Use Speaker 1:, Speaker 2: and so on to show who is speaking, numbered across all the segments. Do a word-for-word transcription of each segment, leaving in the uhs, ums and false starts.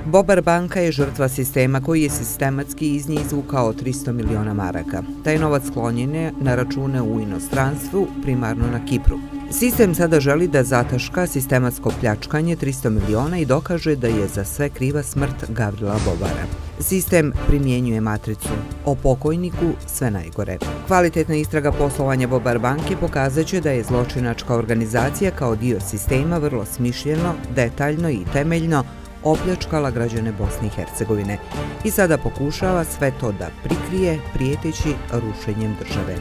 Speaker 1: Bobar banka je žrtva sistema koji je sistematski iz nje izvukao tristo miliona maraka. Taj novac sklonjen je na račune u inostranstvu, primarno na Kipru. Sistem sada želi da zataška sistematsko pljačkanje tristo miliona i dokaže da je za sve kriva smrt Gavrila Bobara. Sistem primjenjuje matricu o pokojniku sve najgore. Kvalitetna istraga poslovanja Bobar banke pokazat će da je zločinačka organizacija kao dio sistema vrlo smišljeno, detaljno i temeljno opljačkala građane Bosne i Hercegovine i sada pokušava sve to da prikrije prijeteći rušenjem države.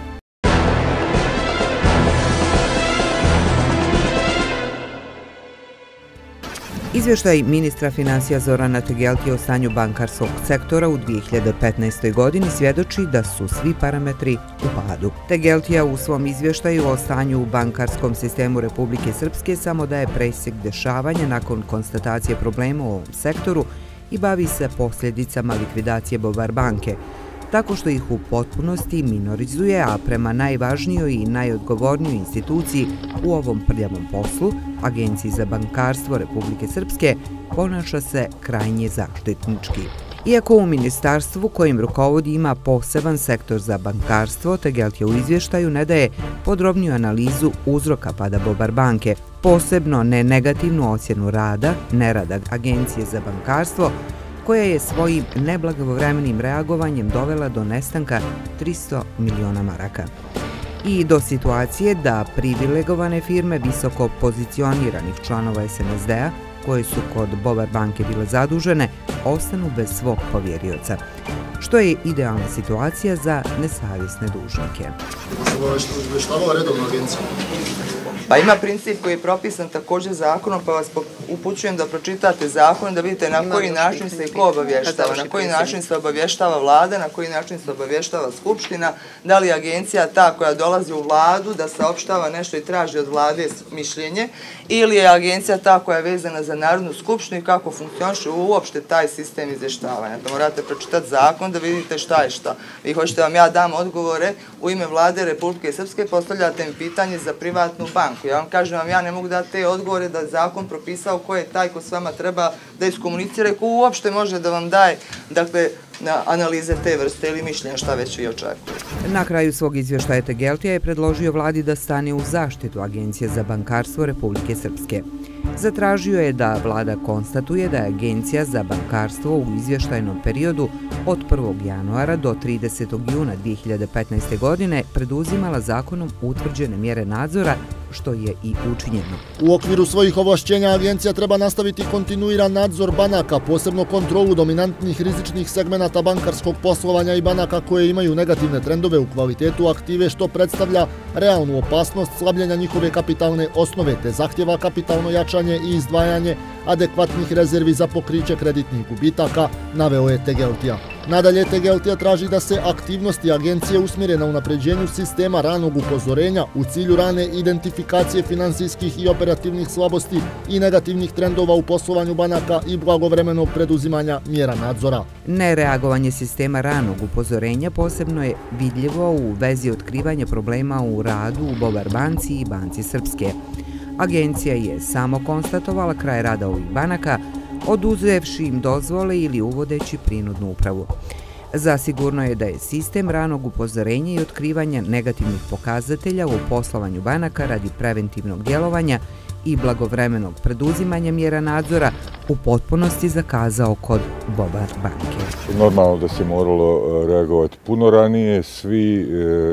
Speaker 1: Izvještaj ministra finansija Zorana Tegeltija o stanju bankarskog sektora u dvije hiljade petnaestoj. godini svjedoči da su svi parametri u padu. Tegeltija u svom izvještaju o stanju u bankarskom sistemu Republike Srpske samo daje presjek dešavanja nakon konstatacije problema u ovom sektoru i bavi se posljedicama likvidacije Bobar banke, tako što ih u potpunosti minorizuje, a prema najvažnijoj i najodgovornijoj instituciji u ovom prljavom poslu, Agenciji za bankarstvo Republike Srpske, ponaša se krajnje zaštitnički. Iako u ministarstvu kojim rukovodi ima poseban sektor za bankarstvo, Tegeltija u izvještaju ne daje podrobniju analizu uzroka pada Bobar banke, posebno ne negativnu ocjenu rada, nerada Agencije za bankarstvo, koja je svojim neblagovremenim reagovanjem dovela do nestanka tristo miliona maraka. I do situacije da privilegovane firme visoko pozicioniranih članova es en es de a, koje su kod Bobar banke bile zadužene, ostanu bez svog povjerioca, što je idealna situacija za nesavjesne dužnike.
Speaker 2: Izvještava redovna agencija?
Speaker 3: Pa ima princip koji je propisan također zakonom, pa vas upućujem da pročitate zakon, da vidite na koji način se i ko obavještava, na koji način se obavještava vlada, na koji način se obavještava skupština, da li je agencija ta koja dolazi u vladu da saopštava nešto i traži od vlade mišljenje, ili je agencija ta koja je vezana za Narodnu skupštinu i kako funkcioniše uopšte taj sistem izvještavanja. To morate pročitati zakon da vidite šta je šta. Vi hoćete vam ja dam odgovore u ime vlade Republike Srpske, postavljate mi pitanje za privatnu banku. Ja vam kažem vam, ja ne mogu dati te odgovore da je zakon propisao ko je taj ko s vama treba da iskomunicira i ko uopšte može da vam daje, dakle, analize te vrste ili mišljenja šta već vi očekujete.
Speaker 1: Na kraju svog izvještaja Tegeltija je predložio vladi da stane u zaštitu Agencije za bankarstvo Republike Srpske. Zatražio je da vlada konstatuje da je Agencija za bankarstvo u izvještajnom periodu od prvog januara do tridesetog juna dvije hiljade petnaeste. godine preduzimala zakonom utvrđene mjere nadzora, što je i učinjeno.
Speaker 2: U okviru svojih ovlašćenja agencija treba nastaviti kontinuiran nadzor banaka, posebno kontrolu dominantnih rizičnih segmenata bankarskog poslovanja i banaka koje imaju negativne trendove u kvalitetu aktive, što predstavlja realnu opasnost slabljenja njihove kapitalne osnove te zahtjeva kapitalno jačanje i izdvajanje adekvatnih rezervi za pokriće kreditnih gubitaka, naveo je Tegeltija. Nadalje, Tegeltija traži da se aktivnosti agencije usmjere na unapređenju sistema ranog upozorenja u cilju rane identifikacije finansijskih i operativnih slabosti i negativnih trendova u poslovanju banaka i blagovremenog preduzimanja mjera nadzora.
Speaker 1: Nereagovanje sistema ranog upozorenja posebno je vidljivo u vezi otkrivanja problema u radu u Bobar banci i Banci Srpske. Agencija je samo konstatovala kraj rada ovih banaka, oduzevši im dozvole ili uvodeći prinudnu upravu. Zasigurno je da je sistem ranog upozorenja i otkrivanja negativnih pokazatelja u poslovanju banaka radi preventivnog djelovanja i blagovremenog preduzimanja mjera nadzora u potpunosti zakazao kod Bobar banke.
Speaker 4: Normalno da se moralo reagovati puno ranije. Svi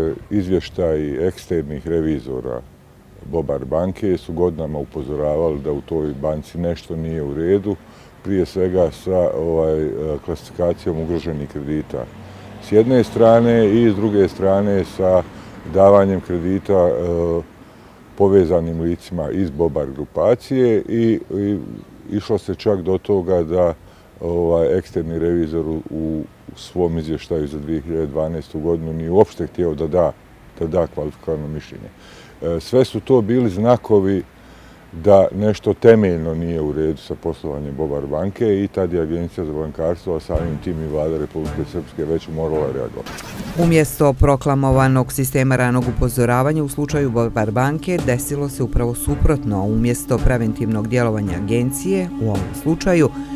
Speaker 4: izvještaji eksternih revizora Bobar banke su godinama upozoravali da u toj banci nešto nije u redu, prije svega sa ovaj, klasifikacijom ugroženih kredita s jedne strane i s druge strane sa davanjem kredita e, povezanim licima iz Bobar grupacije i, i išlo se čak do toga da ovaj, eksterni revizor u, u svom izvještaju za dvije hiljade dvanaestu. godinu nije uopšte htio da da, da da kvalifikovano mišljenje. E, sve su to bili znakovi da nešto temeljno nije u redu sa poslovanjem Bobar banke i tad je Agencija za bankarstvo, a samim tim i vlada Republike Srpske već morala reagovati.
Speaker 1: Umjesto proklamovanog sistema ranog upozoravanja u slučaju Bobar banke desilo se upravo suprotno. Umjesto preventivnog djelovanja agencije, u ovom slučaju,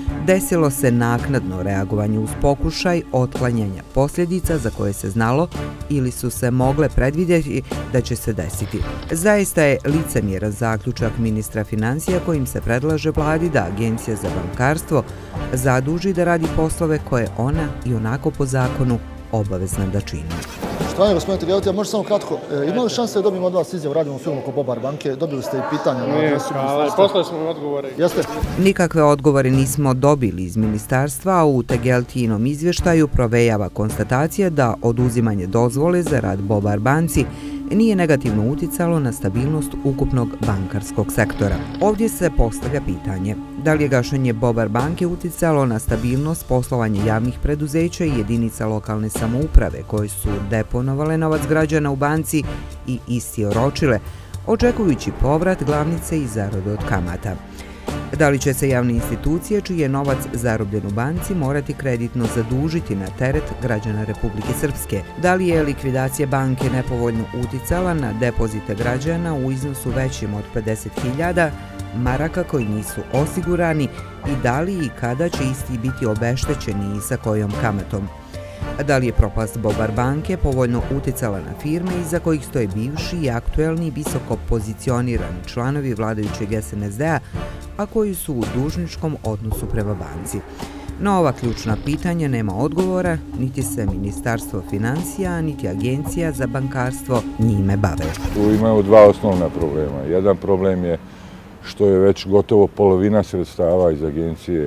Speaker 1: desilo se naknadno reagovanje uz pokušaj otklanjanja posljedica za koje se znalo ili su se mogle predvidjeti da će se desiti. Zaista je licemjeran zaključak ministra financija kojim se predlaže vladi da Agencija za bankarstvo zaduži da radi poslove koje ona i onako po zakonu obavezna da čini.
Speaker 2: Štovani gospodine Tegeltija, može samo kratko, imali šanse da dobijemo od vas izjavu, radimo film oko Bobar banke, dobili ste i pitanja.
Speaker 5: Nije, ali poslali smo odgovore.
Speaker 2: Jeste?
Speaker 1: Nikakve odgovore nismo dobili iz ministarstva, a u Tegeltijinom izvještaju provejava konstatacija da oduzimanje dozvole za rad Bobar banci nije negativno uticalo na stabilnost ukupnog bankarskog sektora. Ovdje se postavlja pitanje da li je gašenje Bobar banke uticalo na stabilnost poslovanja javnih preduzeća i jedinica lokalne samouprave koje su deponovale novac građana u banci i isti oročile, očekujući povrat glavnice i zarade od kamata. Da li će se javne institucije čiji je novac zarobljen u banci morati kreditno zadužiti na teret građana Republike Srpske? Da li je likvidacija banke nepovoljno uticala na depozite građana u iznosu većim od pedeset hiljada maraka koji nisu osigurani i da li i kada će isti biti obeštećeni i sa kojom kamatom? Da li je propast Bobar banke povoljno uticala na firme iza kojih stoje bivši i aktuelni visoko pozicionirani članovi vladajućeg S N S D-a, a koji su u dužničkom odnosu prema banci? Na ova ključna pitanja nema odgovora, niti se Ministarstvo financija, niti Agencija za bankarstvo njime bave.
Speaker 4: Tu imamo dva osnovna problema. Jedan problem je što je već gotovo polovina sredstava iz Agencije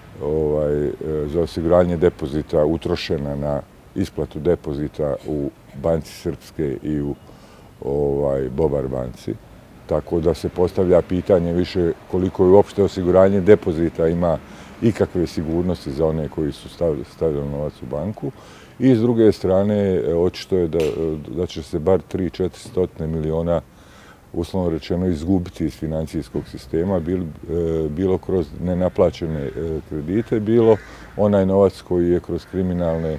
Speaker 4: Ovaj, za osiguranje depozita utrošena na isplatu depozita u Banci Srpske i u ovaj, Bobar banci. Tako da se postavlja pitanje više koliko je uopšte osiguranje depozita ima ikakve sigurnosti za one koji su stavili, stavili novac u banku. I s druge strane, očito je da, da će se bar tri do četiri miliona uslovno rečeno izgubiti iz financijskog sistema, bilo, bilo kroz nenaplaćene kredite, bilo onaj novac koji je kroz kriminalne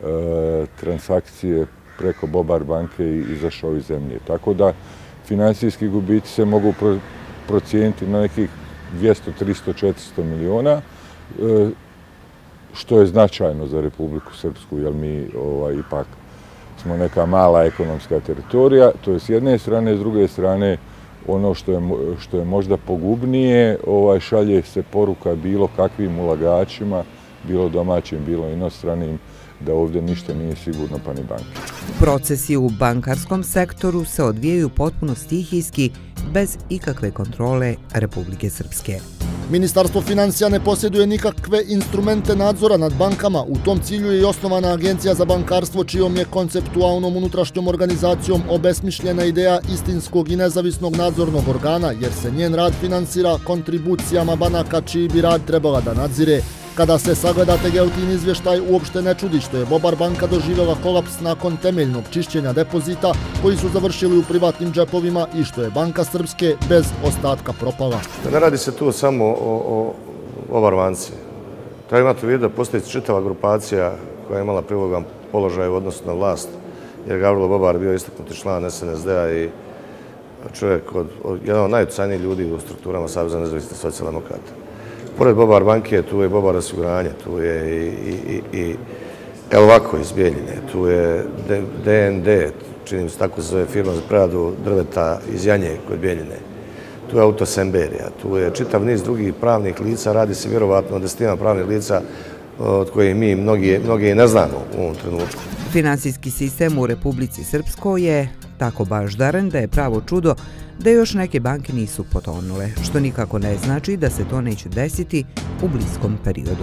Speaker 4: transakcije preko Bobar banke izašao iz zemlje. Tako da financijski gubici se mogu procijeniti na nekih dvjesto, tristo, četiristo miliona, što je značajno za Republiku Srpsku, jer mi ovaj, ipak smo neka mala ekonomska teritorija, to je s jedne strane, s druge strane ono što je, što je možda pogubnije, ovaj, šalje se poruka bilo kakvim ulagačima, bilo domaćim, bilo inostranim, da ovdje ništa nije sigurno pa ni banke.
Speaker 1: Procesi u bankarskom sektoru se odvijaju potpuno stihijski, bez ikakve kontrole Republike Srpske.
Speaker 2: Ministarstvo financija ne posjeduje nikakve instrumente nadzora nad bankama. U tom cilju je i osnovana Agencija za bankarstvo, čijom je konceptualnom unutrašnjom organizacijom obesmišljena ideja istinskog i nezavisnog nadzornog organa, jer se njen rad finansira kontribucijama banaka čiji bi rad trebala da nadzire. Kada se sagleda Tegeltin izvještaj, uopšte ne čudi što je Bobar banka doživjela kolaps nakon temeljnog čišćenja depozita koji su završili u privatnim džepovima i što je Banka Srpske bez ostatka propala.
Speaker 6: Ne radi se tu samo o, o Bobar banci. Treba imati u vidu da postoji čitava grupacija koja je imala privilegovan položaj u odnosu na vlast, jer Gavrilo Bobar bio istaknuti član S N S D-a i čovjek od, od jedan od najuticajnijih ljudi u strukturama Saveza nezavisnih socijaldemokrata. Pored Bobar banke, tu je Bobar osiguranje, tu je i, i, i evo ovako iz Bijeljine, tu je D N D, čini mi se tako se zove firma za preradu drveta iz Janje kod Bijeljine. Tu je Autosemberija, tu je čitav niz drugih pravnih lica, radi se vjerovatno o desetina pravnih lica od kojih mi mnogi, mnogi ne znamo u ovom trenutku.
Speaker 1: Finansijski sistem u Republici Srpskoj je tako baždaren da je pravo čudo da još neke banke nisu potonule, što nikako ne znači da se to neće desiti u bliskom periodu.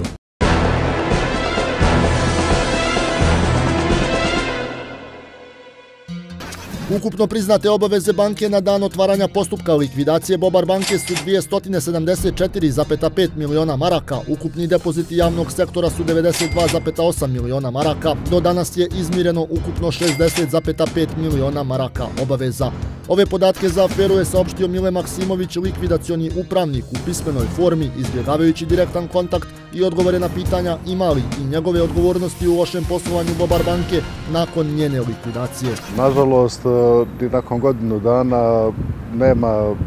Speaker 2: Ukupno priznate obaveze banke na dan otvaranja postupka likvidacije Bobar banke su dvjesto sedamdeset četiri zarez pet miliona maraka, ukupni depoziti javnog sektora su devedeset dva zarez osam miliona maraka, do danas je izmireno ukupno šezdeset zarez pet miliona maraka obaveza. Ove podatke za aferu je saopštio Mile Maksimović, likvidacioni upravnik u pismenoj formi, izbjegavajući direktan kontakt i odgovore na pitanja ima li i njegove odgovornosti u lošem poslovanju Bobar banke nakon njene likvidacije.
Speaker 7: Nažalost, nakon godinu dana nema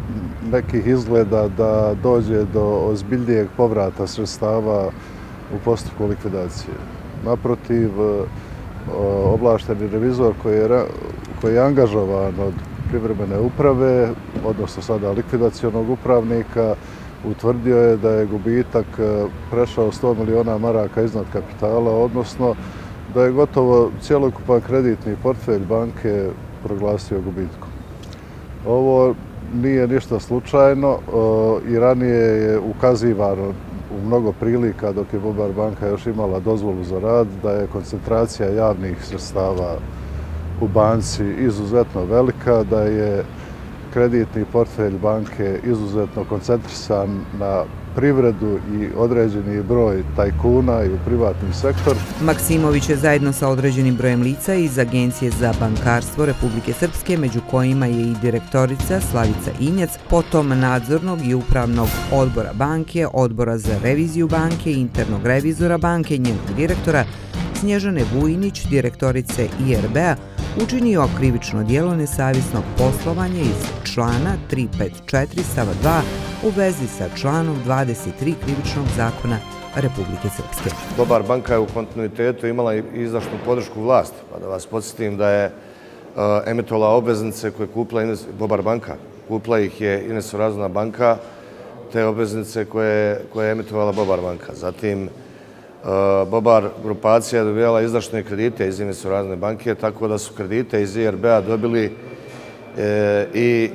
Speaker 7: nekih izgleda da dođe do ozbiljnijeg povrata sredstava u postupku likvidacije. Naprotiv, ovlašteni revizor koji je, koji je angažovan od privremene uprave, odnosno sada likvidacionog upravnika, utvrdio je da je gubitak prešao sto miliona maraka iznad kapitala, odnosno da je gotovo cjelokupan kreditni portfelj banke proglasio gubitkom. Ovo nije ništa slučajno i ranije je ukazivano u mnogo prilika dok je Bobar banka još imala dozvolu za rad da je koncentracija javnih sredstava u banci izuzetno velika, da je kreditni portfelj banke izuzetno koncentrisan na privredu i određeni broj tajkuna i u privatni sektor.
Speaker 1: Maksimović je zajedno sa određenim brojem lica iz Agencije za bankarstvo Republike Srpske, među kojima je i direktorica Slavica Injac, potom nadzornog i upravnog odbora banke, odbora za reviziju banke, internog revizora banke, njenog direktora, Snježane Vujinić, direktorice I R B-a, učinio krivično djelo nesavjesnog poslovanja iz člana tristo pedeset četiri stava dva u vezi sa članom dvadeset tri krivičnog zakona Republike Srpske.
Speaker 6: Bobar banka je u kontinuitetu imala i izdašnu podršku vlasti, pa da vas podsjetim da je emitovala obveznice koje je kupila Bobar banka. Kupila ih je Inesu Razvojna banka, te obveznice koje je emitovala Bobar banka. Zatim, Bobar grupacija je dobijala izdašne kredite iz Inesu Razvojne banke, tako da su kredite iz I R B-a dobili i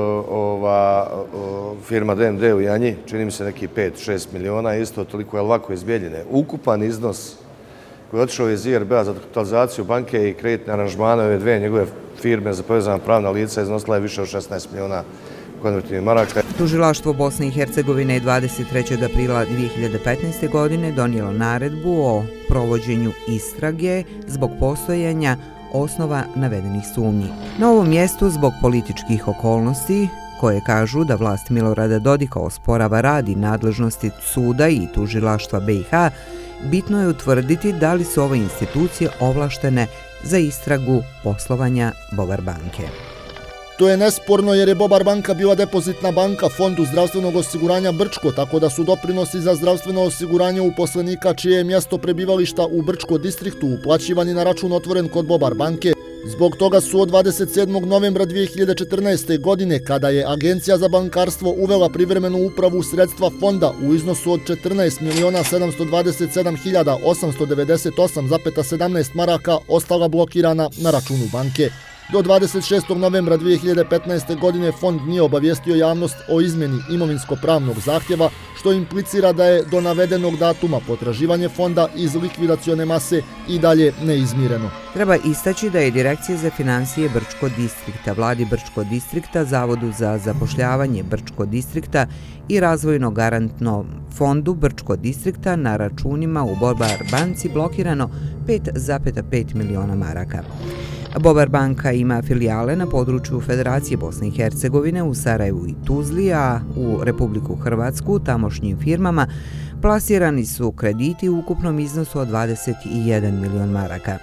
Speaker 6: firma D M D u Janji, čini mi se neki pet šest miliona, isto toliko je lako iz Bijeljine. Ukupan iznos koji je otišao iz I R B-a za kapitalizaciju banke i kreditne aranžmane ove dve njegove firme za povezana pravna lica iznosila je više od šesnaest miliona konvertivnih maraka.
Speaker 1: Tužilaštvo Bosne i Hercegovine je dvadeset trećeg aprila dvije hiljade petnaeste. godine donijelo naredbu o provođenju istrage zbog postojanja osnova navedenih sumnji. Na ovom mjestu zbog političkih okolnosti koje kažu da vlast Milorada Dodika osporava rad i nadležnosti suda i tužilaštva B i H, bitno je utvrditi da li su ove institucije ovlaštene za istragu poslovanja Bobar banke.
Speaker 2: To je nesporno jer je Bobar banka bila depozitna banka Fondu zdravstvenog osiguranja Brčko, tako da su doprinosi za zdravstveno osiguranje uposlenika čije je mjesto prebivališta u Brčko distriktu uplaćivani na račun otvoren kod Bobar banke. Zbog toga su od dvadeset sedmog novembra dvije hiljade četrnaeste. godine, kada je Agencija za bankarstvo uvela privremenu upravu sredstva fonda u iznosu od četrnaest miliona sedamsto dvadeset sedam hiljada osamsto devedeset osam zarez sedamnaest maraka, ostala blokirana na računu banke. Do dvadeset šestog novembra dvije hiljade petnaeste. godine fond nije obavijestio javnost o izmjeni imovinsko-pravnog zahtjeva, što implicira da je do navedenog datuma potraživanje fonda iz likvidacione mase i dalje neizmireno.
Speaker 1: Treba istaći da je Direkcija za financije Brčko distrikta, Vladi Brčko distrikta, Zavodu za zapošljavanje Brčko distrikta i Razvojno garantnom fondu Brčko distrikta na računima u Bobar banci blokirano pet zarez pet miliona maraka. Bobar banka ima filijale na području Federacije Bosne i Hercegovine u Sarajevu i Tuzli, a u Republiku Hrvatsku tamošnjim firmama plasirani su krediti u ukupnom iznosu od dvadeset jedan milion maraka.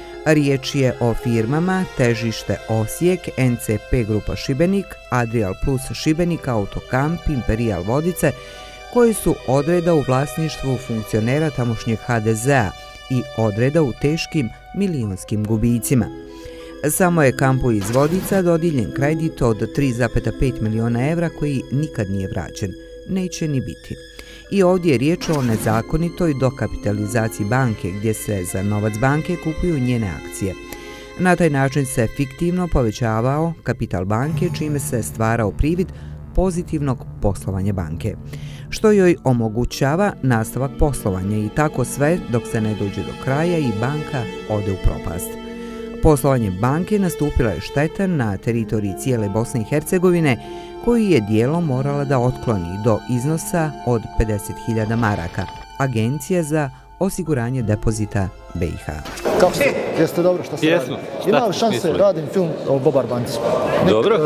Speaker 1: Riječ je o firmama Težište Osijek, N C P Grupa Šibenik, Adrial Plus Šibenik, Autokamp, Imperial Vodice, koji su odreda u vlasništvu funkcionera tamošnjeg H D Z-a i odreda u teškim milionskim gubicima. Samo je kampu iz Vodica dodijeljen kredit od tri zarez pet miliona evra koji nikad nije vraćen. Neće ni biti. I ovdje je riječ o nezakonitoj dokapitalizaciji banke gdje se za novac banke kupuju njene akcije. Na taj način se fiktivno povećavao kapital banke čime se stvarao privid pozitivnog poslovanja banke, što joj omogućava nastavak poslovanja i tako sve dok se ne dođe do kraja i banka ode u propast. Poslovanje banke nastupila je šteta na teritoriji cijele Bosne i Hercegovine koju je dijelom morala da otkloni do iznosa od pedeset hiljada maraka. Agencija za osiguranje depozita B i H.
Speaker 2: Kako ste? Jeste dobro što se radi? Ima li šanse radim film o Bobar banci?
Speaker 8: Dobro.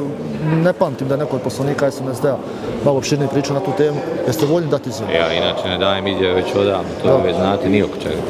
Speaker 2: Ne pamtim da je neko od poslanika S N S D-a malo opširnije priča na tu temu. Jeste voljni dati izjavu?
Speaker 8: Ja inače ne dajem izjave već odavno, to već znate ni oko čega.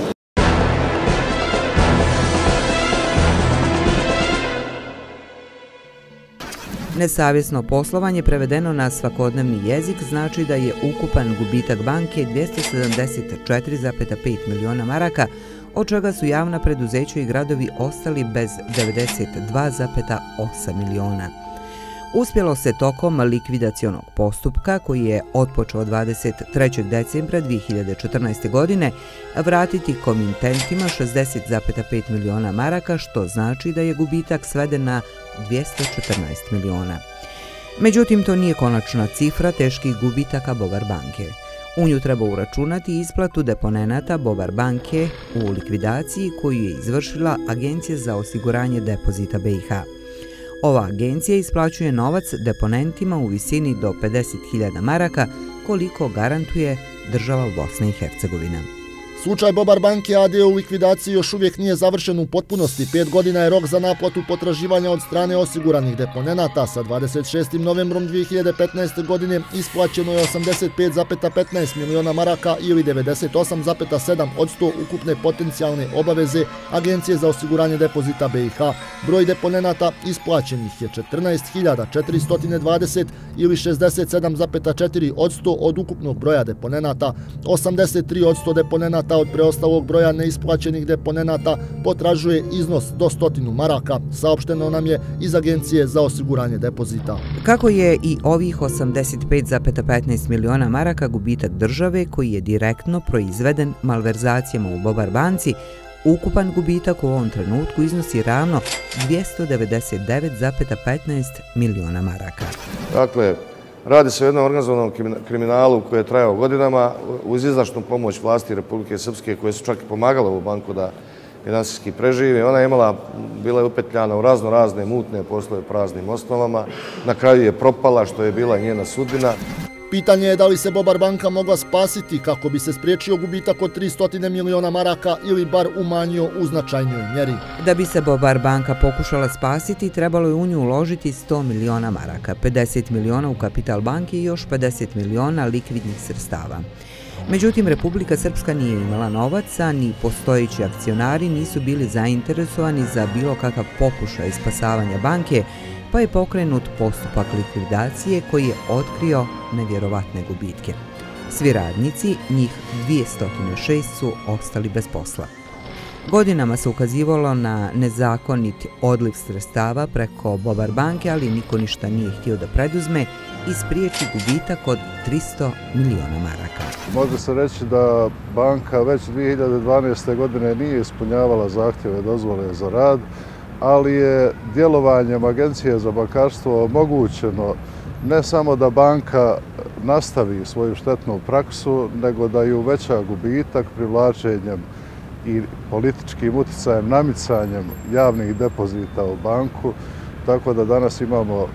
Speaker 1: Nesavjesno poslovanje prevedeno na svakodnevni jezik znači da je ukupan gubitak banke dvjesto sedamdeset četiri zarez pet miliona maraka, od čega su javna preduzeća i gradovi ostali bez devedeset dva zarez osam miliona. Uspjelo se tokom likvidacionog postupka, koji je otpočeo dvadeset trećeg decembra dvije hiljade četrnaeste. godine, vratiti komitentima šezdeset zarez pet miliona maraka, što znači da je gubitak sveden na dvjesto četrnaest miliona. Međutim, to nije konačna cifra teških gubitaka Bobar banke. U nju treba uračunati isplatu deponenata Bobar banke u likvidaciji koju je izvršila Agencija za osiguranje depozita B i H. Ova agencija isplaćuje novac deponentima u visini do pedeset hiljada maraka, koliko garantuje država Bosna i Hercegovina.
Speaker 2: Slučaj Bobar banke A D u likvidaciji još uvijek nije završen u potpunosti. Pet godina je rok za naplatu potraživanja od strane osiguranih deponenata. Sa dvadeset šestim novembrom dvije hiljade petnaeste. godine isplaćeno je osamdeset pet zarez petnaest miliona maraka ili devedeset osam zarez sedam posto ukupne potencijalne obaveze Agencije za osiguranje depozita B i H. Broj deponenata isplaćenih je četrnaest hiljada četiristo dvadeset ili šezdeset sedam zarez četiri posto od ukupnog broja deponenata. osamdeset tri posto deponenata od preostalog broja neisplaćenih deponenata potražuje iznos do stotinu maraka, saopšteno nam je iz Agencije za osiguranje depozita.
Speaker 1: Kako je i ovih osamdeset pet zarez petnaest miliona maraka gubitak države koji je direktno proizveden malverzacijama u Bobar banci, ukupan gubitak u ovom trenutku iznosi ravno dvjesto devedeset devet zarez petnaest miliona maraka.
Speaker 6: Dakle, radi se o jednom organizovanom kriminalu koji je trajao godinama uz izdašnu pomoć vlasti Republike Srpske, koje su čak i pomagale ovu banku da finansijski preživi. Ona je imala, bila je upetljana u razno razne mutne poslove praznim osnovama. Na kraju je propala, što je bila njena sudbina.
Speaker 2: Pitanje je da li se Bobar banka mogla spasiti kako bi se spriječio gubitak od tristo miliona maraka ili bar umanjio u značajnoj mjeri.
Speaker 1: Da bi se Bobar banka pokušala spasiti, trebalo je u nju uložiti sto miliona maraka, pedeset miliona u kapital banke i još pedeset miliona likvidnih sredstava. Međutim, Republika Srpska nije imala novac, a ni postojeći akcionari nisu bili zainteresovani za bilo kakav pokušaj spasavanja banke, pa je pokrenut postupak likvidacije koji je otkrio nevjerovatne gubitke. Svi radnici, njih dvjesto šest, su ostali bez posla. Godinama se ukazivalo na nezakonit odliv sredstava preko Bobar banke, ali niko ništa nije htio da preduzme i spriječi gubitak od tristo miliona maraka.
Speaker 7: Može se reći da banka već dvije hiljade dvanaeste. godine nije ispunjavala zahtjeve dozvole za rad, ali je djelovanjem Agencije za bankarstvo omogućeno ne samo da banka nastavi svoju štetnu praksu, nego da ju uveća gubitak privlačenjem i političkim uticajem, namicanjem javnih depozita u banku, tako da danas imamo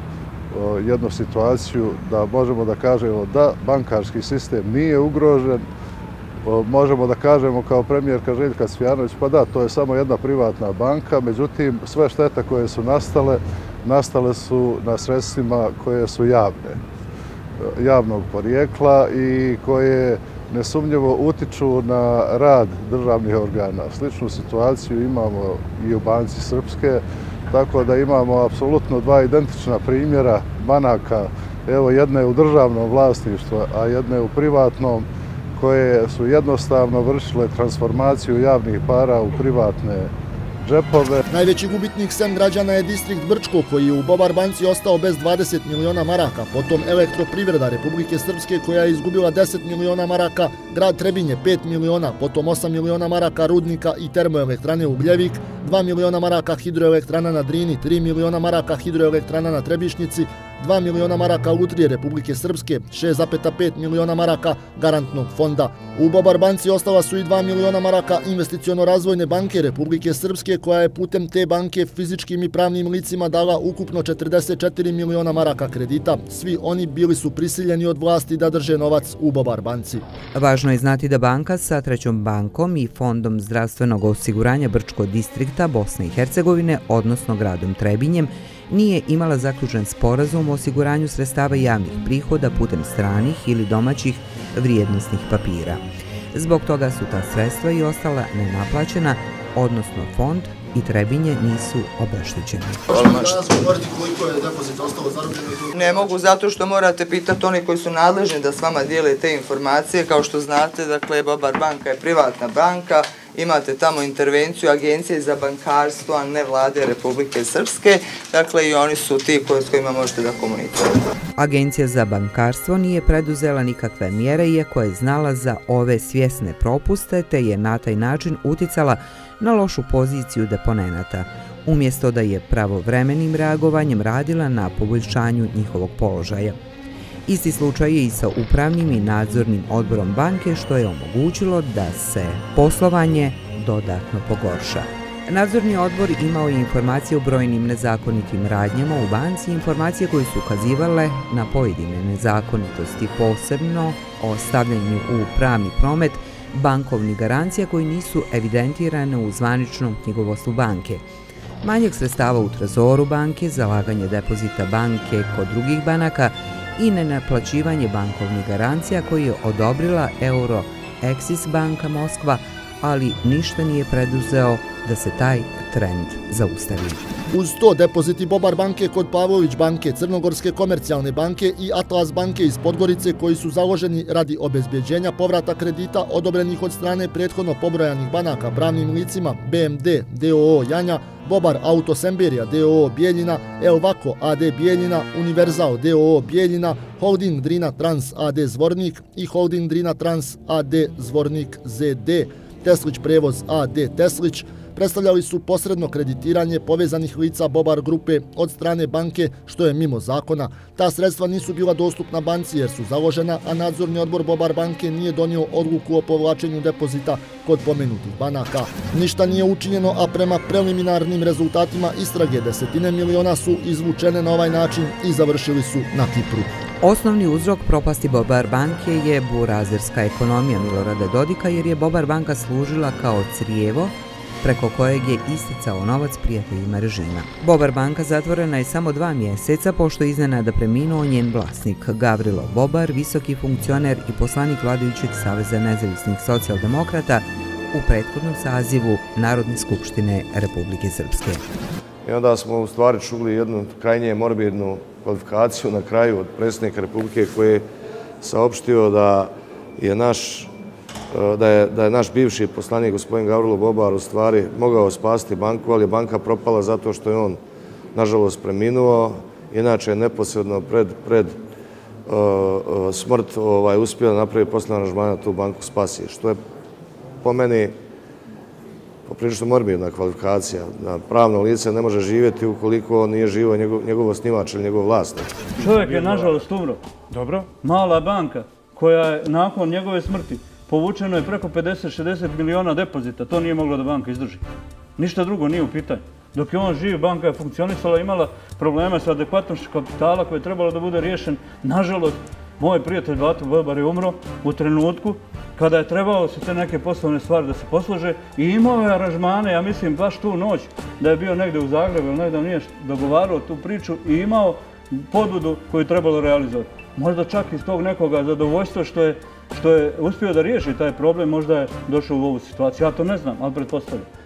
Speaker 7: jednu situaciju da možemo da kažemo da bankarski sistem nije ugrožen. Možemo da kažemo kao premijerka Željka Cvijanović, pa da, to je samo jedna privatna banka, međutim sve štete koje su nastale, nastale su na sredstvima koje su javne, javnog porijekla i koje nesumnjivo utiču na rad državnih organa. Sličnu situaciju imamo i u Banci Srpske, tako da imamo apsolutno dva identična primjera banaka. Evo, jedna je u državnom vlasništvu, a jedna je u privatnom, koje su jednostavno vršile transformaciju javnih para u privatne džepove.
Speaker 2: Najveći gubitnik sem građana je distrikt Brčko, koji je u Bobar banci ostao bez dvadeset miliona maraka, potom Elektroprivreda Republike Srpske koja je izgubila deset miliona maraka, grad Trebinje pet miliona, potom osam miliona maraka Rudnika i termoelektrane Ugljevik, dva miliona maraka hidroelektrana na Drini, tri miliona maraka hidroelektrana na Trebišnjici, dva miliona maraka Lutrije Republike Srpske, šest zarez pet miliona maraka garantnog fonda. U Bobar banci ostala su i dva miliona maraka Investiciono-razvojne banke Republike Srpske, koja je putem te banke fizičkim i pravnim licima dala ukupno četrdeset četiri miliona maraka kredita. Svi oni bili su prisiljeni od vlasti da drže novac u Bobar banci.
Speaker 1: Važno je znati da banka sa Trećom bankom i Fondom zdravstvenog osiguranja Brčko distrikta Bosne i Hercegovine, odnosno gradom Trebinjem, nije imala zaključen sporazum o osiguranju sredstava javnih prihoda putem stranih ili domaćih vrijednosnih papira. Zbog toga su ta sredstva i ostala nenaplaćena, odnosno fond i Trebinje nisu obeštećeni.
Speaker 3: Ne mogu zato što morate pitati oni koji su nadležni da s vama dijele te informacije. Kao što znate, dakle, Bobar banka je privatna banka, imate tamo intervenciju Agencije za bankarstvo, a ne vlade Republike Srpske, dakle i oni su ti s kojima možete da komunicirate.
Speaker 1: Agencija za bankarstvo nije preduzela nikakve mjere, iako je znala za ove svjesne propuste, te je na taj način uticala na lošu poziciju deponenata, umjesto da je pravovremenim reagovanjem radila na poboljšanju njihovog položaja. Isti slučaj je i sa upravnim i nadzornim odborom banke, što je omogućilo da se poslovanje dodatno pogorša. Nadzorni odbor imao je informacije o brojnim nezakonitim radnjama u banci, informacije koje su ukazivale na pojedine nezakonitosti, posebno o stavljanju u pravni promet bankovnih garancija koji nisu evidentirane u zvaničnom knjigovodstvu banke, manjak sredstava u trezoru banke, zalaganje depozita banke kod drugih banaka i nenaplaćivanje bankovnih garancija koji je odobrila Euro Exis banka Moskva, ali ništa nije preduzeo da se taj trend zaustavi.
Speaker 2: Uz to depoziti Bobar banke kod Pavlović banke, Crnogorske komercijalne banke i Atlas banke iz Podgorice koji su založeni radi obezbjeđenja povrata kredita odobrenih od strane prethodno pobrojanih banaka pravnim licima B M D d o o Janja, Bobar Auto Semberija d o o Bijeljina, Elvako a d Bijeljina, Univerzal d o o Bijeljina, Holding Drina Trans a d Zvornik i Holding Drina Trans a d Zvornik z d, Teslić prevoz a d Teslić, predstavljali su posredno kreditiranje povezanih lica Bobar grupe od strane banke, što je mimo zakona. Ta sredstva nisu bila dostupna banci jer su založena, a nadzorni odbor Bobar banke nije donio odluku o povlačenju depozita kod pomenutih banaka. Ništa nije učinjeno, a prema preliminarnim rezultatima istrage desetine miliona su izvučene na ovaj način i završili su na Kipru.
Speaker 1: Osnovni uzrok propasti Bobar banke je burazerska ekonomija Milorada Dodika, jer je Bobar banka služila kao crijevo preko kojeg je isticao novac prijateljima režima. Bobar banka zatvorena je samo dva mjeseca pošto je iznenada preminuo njen vlasnik Gavrilo Bobar, visoki funkcioner i poslanik vladajućeg Saveza nezavisnih socijaldemokrata u prethodnom sazivu Narodne skupštine Republike Srpske.
Speaker 6: I onda smo u stvari čuli jednu krajnje morbidnu kvalifikaciju na kraju od predsjednika Republike koji je saopštio da je naš Da je, da je naš bivši poslanik gospodin Gavrilo Bobar u stvari mogao spasiti banku, ali je banka propala zato što je on nažalost preminuo. Inače je neposredno pred, pred uh, smrt ovaj, uspio napraviti poslovne aranžmane da tu banku spasi. Što je po meni poprilično morbidna kvalifikacija. Da pravno lice ne može živjeti ukoliko nije živo njegov, njegov osnivač ili njegov vlasnik.
Speaker 5: Čovjek je nažalost umro. Dobro. Mala banka koja je nakon njegove smrti povučeno je preko pedeset do šezdeset miliona depozita. To nije moglo da banka izdrži. Ništa drugo nije u pitanju. Dok je on živ, banka je funkcionisala, imala problema sa adekvatnošću kapitala koji je trebalo da bude riješen. Nažalost, moj prijatelj Bato Bobar je umro u trenutku kada je trebalo se te neke poslovne stvari da se poslože i imao je aranžmane, ja mislim, baš tu noć da je bio negdje u Zagrebu ili negdje nije dogovarao tu priču i imao ponudu koju je trebalo realizovati. Možda čak iz tog nekoga zadovoljstva što je što je uspio da riješi taj problem, možda je došao u ovu situaciju. Ja to ne znam, ali pretpostavljam.